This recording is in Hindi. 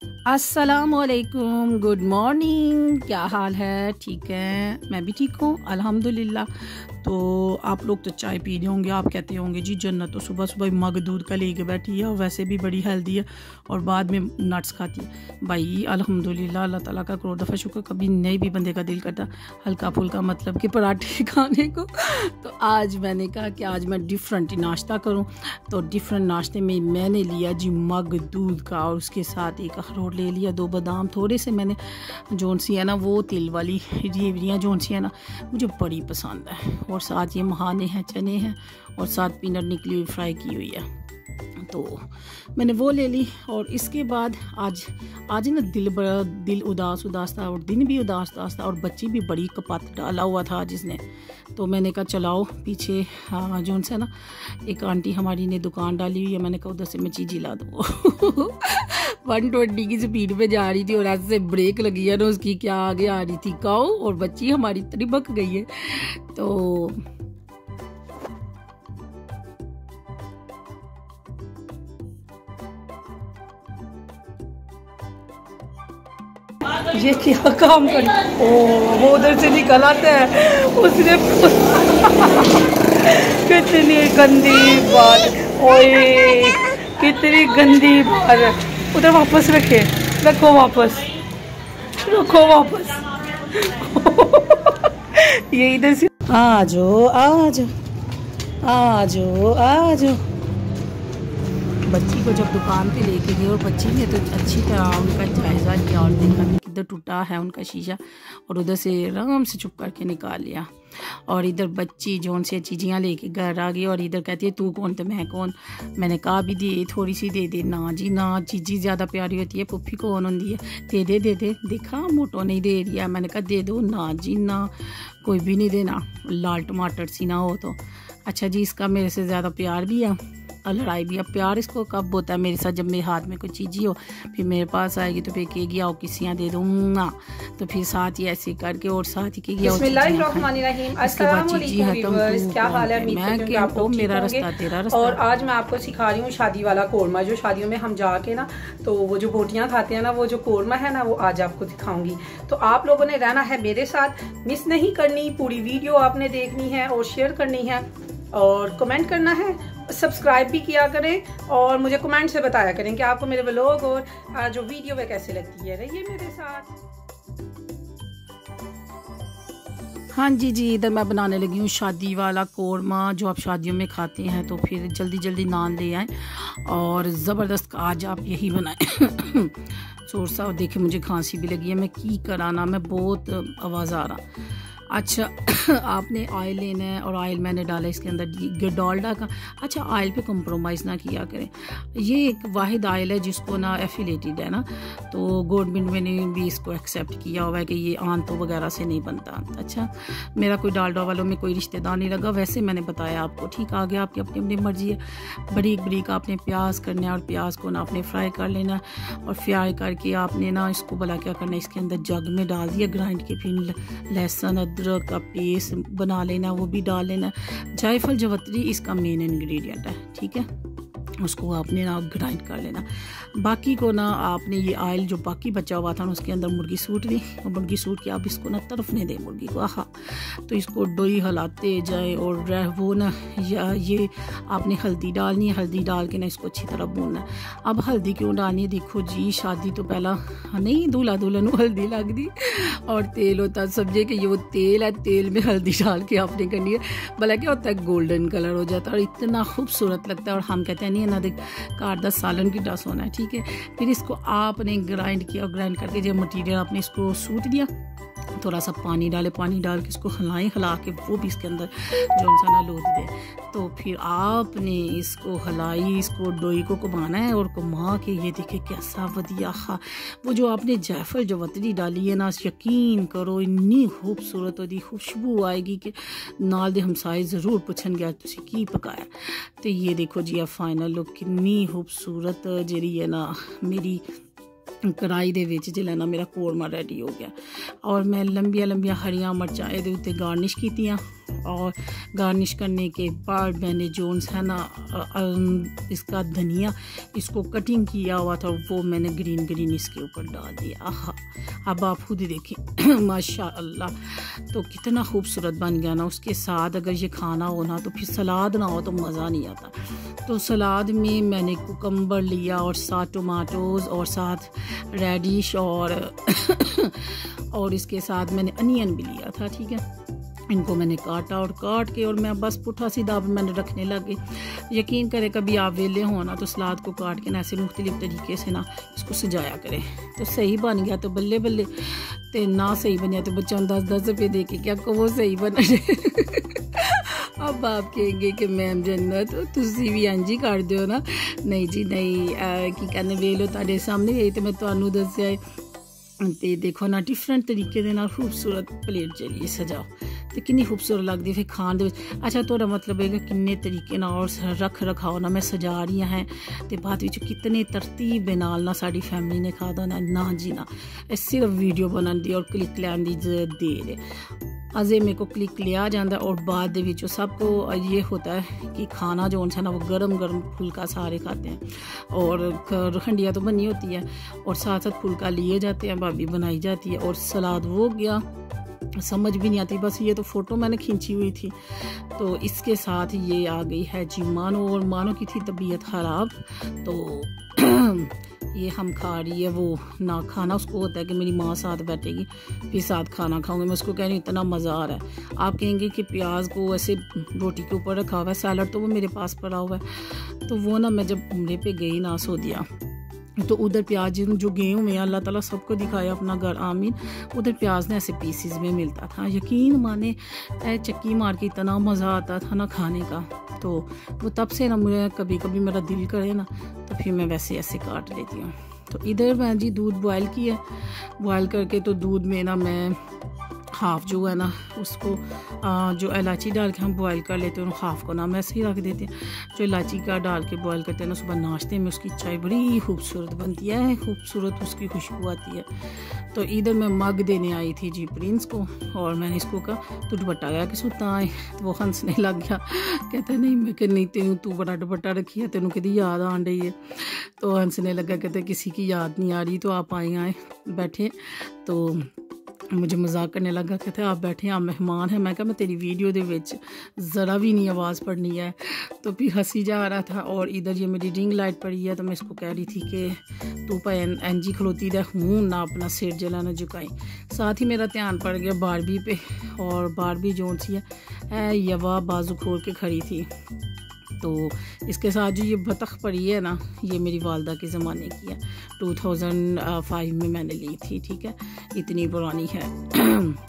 अस्सलामुअलैकुम, गुड मॉर्निंग। क्या हाल है? ठीक है, मैं भी ठीक हूँ अल्हम्दुलिल्लाह। तो आप लोग तो चाय पी रहे होंगे, आप कहते होंगे जी जन्नत तो सुबह सुबह मग दूध का लेके बैठी है और वैसे भी बड़ी हेल्दी है और बाद में नट्स खाती है। भाई अल्हम्दुलिल्लाह, अल्लाह ताला का करोड़ दफ़ा शुक्र, कभी नहीं भी बंदे का दिल करता हल्का फुल्का मतलब कि पराठे खाने को। तो आज मैंने कहा कि आज मैं डिफरेंट नाश्ता करूँ। तो डिफरेंट नाश्ते में मैंने लिया जी मग दूध का और उसके साथ एक अखरोट ले लिया, 2 बादाम, थोड़े से मैंने जोन सी है ना वो तिल वाली रेवड़ियाँ जोन सी है ना मुझे बड़ी पसंद है, और साथ ये महाने हैं, चने हैं और साथ पीनट निकली हुई फ्राई की हुई है। तो मैंने वो ले ली। और इसके बाद आज ना दिल उदास था और दिन भी उदास था और बच्ची भी बड़ी कपात डाला हुआ था जिसने। तो मैंने कहा चलाओ पीछे जोन से ना एक आंटी हमारी ने दुकान डाली हुई है, मैंने कहा उधर से मैं चीज़ी ला दूँ। 120 की स्पीड पे जा रही थी और ऐसे ब्रेक लगी है ना उसकी, क्या आगे आ रही थी काऊ, और बच्ची हमारी त्रिबक गई है। तो ये क्या काम कर, वो उधर से निकल आता है उसने। कितनी गंदी बात, ओए कितनी गंदी बात। उधर वापस रखो वापस। ये इधर से आ जाओ। बच्ची को जब दुकान पे लेके गए और बच्ची ने तो अच्छी तरह उनका जायज़ा लिया और देखा कि किधर टूटा है उनका शीशा, और उधर से आराम से चुप करके निकाल लिया। और इधर बच्ची जोन से चीज़ियाँ लेके घर आ गई और इधर कहती है तू कौन तो मैं कौन। मैंने कहा भी दे, थोड़ी सी दे दे। ना जी ना, चीज़ी ज़्यादा प्यारी होती है, पुप्पी कौन होती है, दे दे। देखा मोटो नहीं दे रही है, मैंने कहा दे दो। ना जी ना, कोई भी नहीं देना, लाल टमाटर सी ना हो तो। अच्छा जी, इसका मेरे से ज़्यादा प्यार भी है और लड़ाई भी। अब प्यार इसको कब होता है मेरे साथ, जब मेरे हाथ में कोई चीज़ी हो, फिर मेरे पास आएगी तो फिर कहेगी आओ किसियाँ दे दूँगा, तो फिर साथ ही ऐसे करके और साथ ही कहेगी आओ। क्या हाल है? मेरा रास्ता तेरा रास्ता। और आज मैं आपको सिखा रही हूँ शादी वाला कोरमा, जो शादियों में हम जाके ना तो वो जो बोटियाँ खाते हैं ना, वो जो कोरमा है ना वो आज आपको दिखाऊंगी। तो आप लोगों ने रहना है मेरे साथ, मिस नहीं करनी, पूरी वीडियो आपने देखनी है और शेयर करनी है और कमेंट करना है, सब्सक्राइब भी किया करें और मुझे कमेंट से बताया करें कि आपको मेरे व्लॉग और जो वीडियो है कैसे लगती है। रहिए मेरे साथ। हाँ जी, इधर मैं बनाने लगी हूँ शादी वाला कोरमा, जो आप शादियों में खाते हैं। तो फिर जल्दी नान ले आए और ज़बरदस्त आज आप यही बनाएं। सोरसा, और देखिए मुझे खांसी भी लगी है, मैं की कराना, मैं बहुत आवाज़ आ रहा। अच्छा आपने ऑयल लेना है और ऑयल मैंने डाला इसके अंदर डालडा का। अच्छा ऑयल पे कंप्रोमाइज़ ना किया करें, ये एक वाहिद ऑयल है जिसको ना एफिलेटेड है ना, तो गवर्नमेंट ने भी इसको एक्सेप्ट किया हुआ है कि ये आंतों वगैरह से नहीं बनता। अच्छा मेरा कोई डालडा वालों में कोई रिश्तेदार नहीं लगा, वैसे मैंने बताया आपको, ठीक। आगे आपकी अपनी अपनी मर्जी है। बारीक आपने प्याज करना है और प्याज को ना आपने फ्राई कर लेना और फ्राई करके आपने ना इसको भला क्या करना है, इसके अंदर जग में डाल दिया ग्राइंड के, फिर लहसुन अदरक का पेस्ट बना लेना, वो भी डाल लेना। जायफल जवत्री इसका मेन इंग्रेडिएंट है, ठीक है, उसको आपने ना ग्राइंड कर लेना। बाकी को ना आपने ये ऑयल जो बाकी बचा हुआ था ना उसके अंदर मुर्गी सूट दी, और मुर्गी सूट के आप इसको ना तरफने दें मुर्गी को, आहा। तो इसको डोई हिलाते जाए और वो ना या ये आपने हल्दी डालनी है, हल्दी डाल के ना इसको अच्छी तरह भूनना है। अब हल्दी क्यों डालनी है, देखो जी शादी तो पहला नहीं, दूल्हा दुल्हन हल्दी लग दी और तेल होता है, समझे कि ये वो तेल है, तेल में हल्दी डाल के आपने करनी है, भला क्या होता है गोल्डन कलर हो जाता है और इतना खूबसूरत लगता है। और हम कहते हैं नहीं ना, देख कार 10 सालन की डस होना है, ठीक है। फिर इसको आपने ग्राइंड किया और ग्राइंड करके जो मटेरियल आपने इसको सूट दिया, थोड़ा सा पानी डाल के इसको हिला के वो भी इसके अंदर जो सा ना लोद दे। तो फिर आपने इसको हिलाई, इसको डोई को घुमाना है और घुमा के ये देखे कैसा वधिया खा। वो जो आपने जायफल जवतरी डाली है ना, यकीन करो इन्नी खूबसूरत होती, खुशबू आएगी कि नाल दे हमसाए ज़रूर पूछेंगे आज तुसी की पकाया। तो ये देखो जी फाइनल लुक कितनी खूबसूरत जी है ना मेरी कढ़ाई दे विच जिल्लै ना मेरा कोरमा रेडी हो गया। और मैं लंबिया हरियां मरचां इहदे उत्ते गार्निश कीतियां और गार्निश करने के बाद मैंने जोन्स है ना इसका धनिया इसको कटिंग किया हुआ था वो मैंने ग्रीन ग्रीन इसके ऊपर डाल दिया। आहा, अब आप खुद देखें माशाअल्लाह तो कितना खूबसूरत बन गया ना। उसके साथ अगर ये खाना हो ना तो फिर सलाद ना हो तो मज़ा नहीं आता। तो सलाद में मैंने कुकम्बर लिया और साथ टमाटोज़ और साथ रेडिश और इसके साथ मैंने अनियन भी लिया था, ठीक है। इनको मैंने काटा और काट के और मैं बस पुट्ठा सीधा मैंने रखने लगे। यकीन करें कभी आप वेले हो ना तो सलाद को काट के ना ऐसे मुख्तलिफ तरीके से ना इसको सजाया करें तो सही बन गया तो बल्ले बल्ले, तो ना सही बनिया तो बच्चा 10-10 रुपये दे के क्या को वो सही बना अब आप कहेंगे कि मैम जन्नत तुसी भी इंज ही कर दो ना। नहीं जी नहीं, की कहने वेलो तुहाडे सामने गई तो मैं तुहानू दस्सिया ते देखो ना डिफरेंट तरीके दे नाल खूबसूरत प्लेट जरिए सजाओ तो कितनी खूबसूरत लगती है फिर खान दे। अच्छा थोड़ा मतलब है कि किन्ने तरीके ना और रख रखाओ ना मैं सजा रही हैं तो बाद विच कितने तरतीब दे नाल ना साडी फैमिली ने खादा ना जी ना। सिर्फ वीडियो बनाने दी और क्लिक लैन दी देर है। अजे मेरे को क्लिक लिया जाता है और बाद दे विच सबको ये होता है कि खाना जो है ना वो गरम गरम फुल्का सारे खाते हैं और हंडिया तो बनी होती है और साथ साथ फुल्का लिए जाते हैं, भाभी बनाई जाती है और सलाद वो गया समझ भी नहीं आती। बस ये तो फ़ोटो मैंने खींची हुई थी। तो इसके साथ ये आ गई है जी मानो, और मानो की थी तबीयत ख़राब तो ये हम खा रही है। वो ना खाना उसको होता है कि मेरी माँ साथ बैठेगी फिर साथ खाना खाऊंगी। मैं उसको कह रही हूँ इतना मज़ा आ रहा है। आप कहेंगे कि प्याज को ऐसे रोटी के ऊपर रखा हुआ है, सैलड तो वो मेरे पास पड़ा हुआ है। तो वो ना मैं जब घूमने पे गई ना सऊदीया तो उधर प्याज जो गए हुए हैं अल्लाह ताला सबको दिखाया अपना घर आमीन। उधर प्याज ने ऐसे पीसीज में मिलता था, यकीन माने चक्की मार के इतना मज़ा आता था ना खाने का। तो वो तब से ना मुझे कभी कभी मेरा दिल करे ना तो फिर मैं वैसे ऐसे काट लेती हूँ। तो इधर मैं जी दूध बॉयल किया, बॉयल करके तो दूध में ना मैं हाफ़ जो है ना उसको जो इलायची डाल के हम बॉयल कर लेते हैं हाफ़ को ना मैं ऐसे ही रख देते हैं। जो इलायची का डाल के बॉयल करते हैं ना सुबह नाश्ते में उसकी चाय बड़ी खूबसूरत बनती है, खूबसूरत उसकी खुशबू आती है। तो इधर मैं मग देने आई थी जी प्रिंस को और मैंने इसको कहा तू दुपट्टा गया कि सुता आए, तो वो हंसने लग गया। कहते नहीं मैं कि नहीं तेन तू बड़ा दुपट्टा रखी है तेनों कि याद आन रही है। तो हंसने लगा, कहते किसी की याद नहीं आ रही तो आप आए बैठे। तो मुझे मजाक करने लगा, कहते आप बैठे आप मेहमान हैं। मैं कहा मैं तेरी वीडियो दे विच ज़रा भी नहीं आवाज़ पड़नी है। तो फिर हंसी जा रहा था। और इधर ये मेरी रिंग लाइट पड़ी है तो मैं इसको कह रही थी कि तू भाई एनजी खलोती रह, मुँह ना अपना सिर जलाना झुकाई। साथ ही मेरा ध्यान पड़ गया बारबी पे, और बारबी जोन सी है यवा बाजू खोल के खड़ी थी। तो इसके साथ जो ये बतख पड़ी है ना ये मेरी वालदा के ज़माने की है, 2005 में मैंने ली थी, ठीक है, इतनी पुरानी है।